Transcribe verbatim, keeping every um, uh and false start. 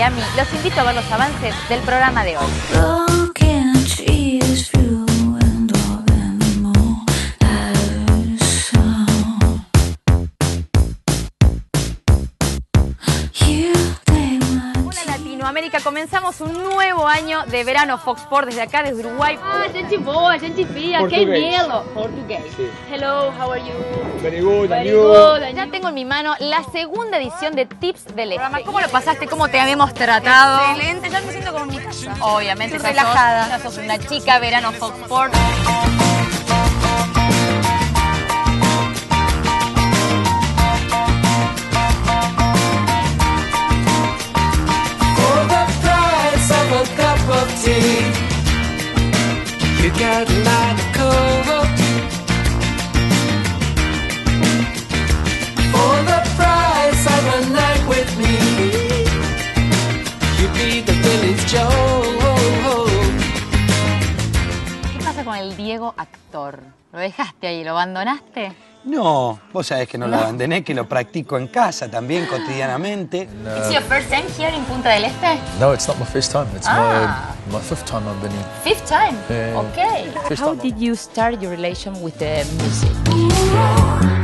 Miami, los invito a ver los avances del programa de hoy. América, comenzamos un nuevo año de verano Fox Sports desde acá, desde Uruguay. Ah, gente boa, gente fría, que melo. Portugués. Sí. Hello, how are you? Very good, Very and you? good, and Ya you? tengo en mi mano la segunda edición de Tips del Este. ¿Cómo lo pasaste? ¿Cómo te habíamos tratado? Excelente, ya me siento como en mi casa. Obviamente, Estoy ya sos- relajada. ya sos una chica verano Fox Sports. You got a lot of cover for the price of a night with me. You be the village Joe. ¿Qué pasa con el Diego actor? ¿Lo dejaste ahí? ¿Lo abandonaste? No, vos sabés que no lo abandoné, que lo practico en casa también cotidianamente. It's your first time here in Punta del Este? No, it's not my first time. It's Ah. my my fifth time I've been here. Fifth time? Yeah. Okay. First How time. did you start your relation with the music?